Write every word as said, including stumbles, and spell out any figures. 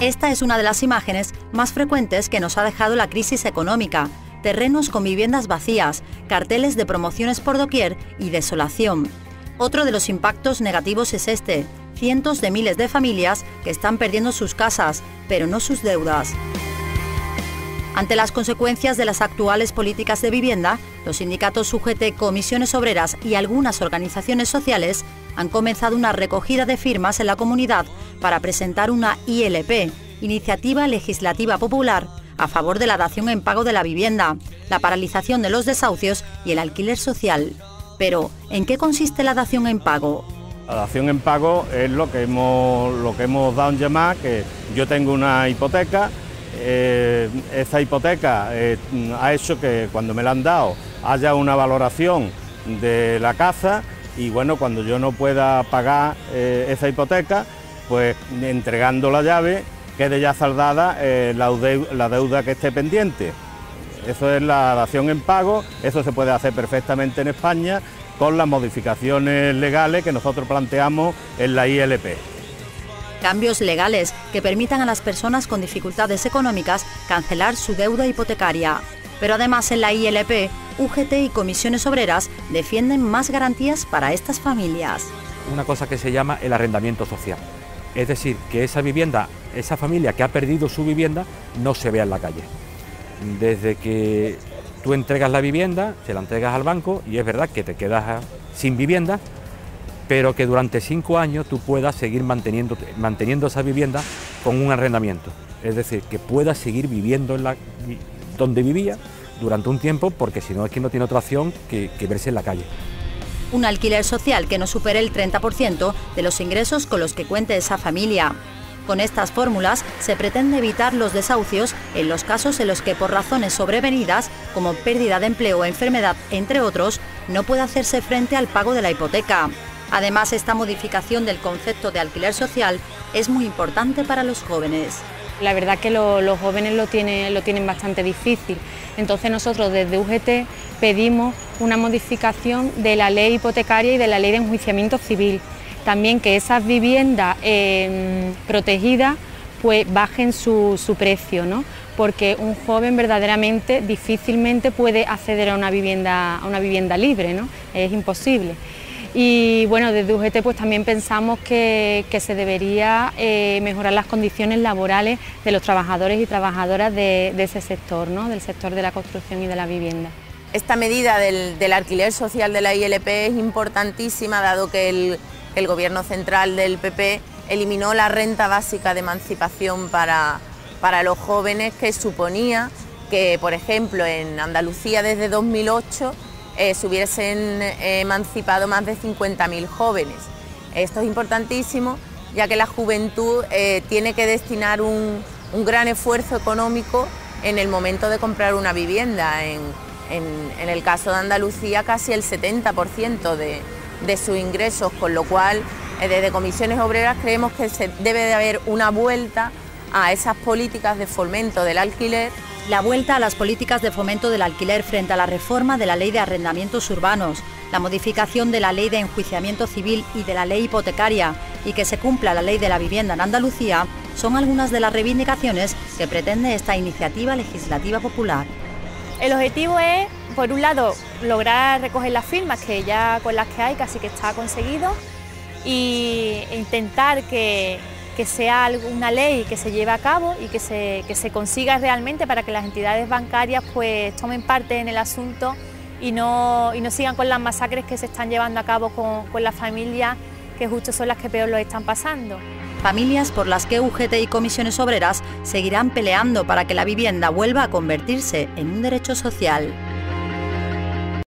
Esta es una de las imágenes más frecuentes que nos ha dejado la crisis económica. Terrenos con viviendas vacías, carteles de promociones por doquier y desolación. Otro de los impactos negativos es este: cientos de miles de familias que están perdiendo sus casas, pero no sus deudas. Ante las consecuencias de las actuales políticas de vivienda, los sindicatos U G T, comisiones obreras y algunas organizaciones sociales han comenzado una recogida de firmas en la comunidad para presentar una I L P, Iniciativa Legislativa Popular, a favor de la dación en pago de la vivienda, la paralización de los desahucios y el alquiler social. Pero, ¿en qué consiste la dación en pago? La dación en pago es lo que hemos, lo que hemos dado en llamar, que yo tengo una hipoteca, eh, esa hipoteca eh, ha hecho que cuando me la han dado haya una valoración de la casa y bueno, cuando yo no pueda pagar eh, esa hipoteca, pues entregando la llave quede ya saldada eh, la, deuda, la deuda que esté pendiente. Eso es la dación en pago, eso se puede hacer perfectamente en España con las modificaciones legales que nosotros planteamos en la I L P. Cambios legales que permitan a las personas con dificultades económicas cancelar su deuda hipotecaria. Pero además en la I L P, U G T y comisiones obreras defienden más garantías para estas familias. Una cosa que se llama el arrendamiento social, es decir, que esa vivienda, esa familia que ha perdido su vivienda no se vea en la calle. Desde que tú entregas la vivienda, se la entregas al banco y es verdad que te quedas sin vivienda, pero que durante cinco años tú puedas seguir manteniendo, manteniendo esa vivienda con un arrendamiento. Es decir, que puedas seguir viviendo en la, donde vivía durante un tiempo, porque si no es que no tiene otra opción que, que verse en la calle. Un alquiler social que no supere el treinta por ciento de los ingresos con los que cuente esa familia. Con estas fórmulas se pretende evitar los desahucios en los casos en los que por razones sobrevenidas, como pérdida de empleo o enfermedad, entre otros, no puede hacerse frente al pago de la hipoteca. Además, esta modificación del concepto de alquiler social es muy importante para los jóvenes. La verdad que lo, los jóvenes lo tienen, lo tienen bastante difícil. Entonces nosotros desde U G T pedimos una modificación de la ley hipotecaria y de la ley de enjuiciamiento civil. También que esas viviendas eh, protegidas pues bajen su, su precio, ¿no? Porque un joven verdaderamente difícilmente puede acceder a una vivienda, a una vivienda libre, ¿no? Es imposible. Y bueno, desde U G T pues también pensamos que, que se debería eh, mejorar las condiciones laborales de los trabajadores y trabajadoras de, de ese sector, ¿no? Del sector de la construcción y de la vivienda. Esta medida del, del alquiler social de la I L P es importantísima, dado que el, el Gobierno central del P P eliminó la renta básica de emancipación para, para los jóvenes, que suponía que, por ejemplo, en Andalucía desde dos mil ocho Eh, se hubiesen eh, emancipado más de cincuenta mil jóvenes. Esto es importantísimo, ya que la juventud eh, tiene que destinar un, un gran esfuerzo económico en el momento de comprar una vivienda. En, en, en el caso de Andalucía, casi el setenta por ciento de, de sus ingresos, con lo cual eh, desde comisiones obreras creemos que se debe de haber una vuelta a esas políticas de fomento del alquiler. La vuelta a las políticas de fomento del alquiler frente a la reforma de la Ley de Arrendamientos Urbanos, la modificación de la Ley de Enjuiciamiento Civil y de la Ley Hipotecaria y que se cumpla la Ley de la Vivienda en Andalucía son algunas de las reivindicaciones que pretende esta iniciativa legislativa popular. El objetivo es, por un lado, lograr recoger las firmas que ya con las que hay casi que está conseguido e intentar que que sea una ley que se lleve a cabo y que se, que se consiga realmente para que las entidades bancarias pues tomen parte en el asunto y no, y no sigan con las masacres que se están llevando a cabo con, con las familias, que justo son las que peor lo están pasando. Familias por las que U G T y comisiones obreras seguirán peleando para que la vivienda vuelva a convertirse en un derecho social.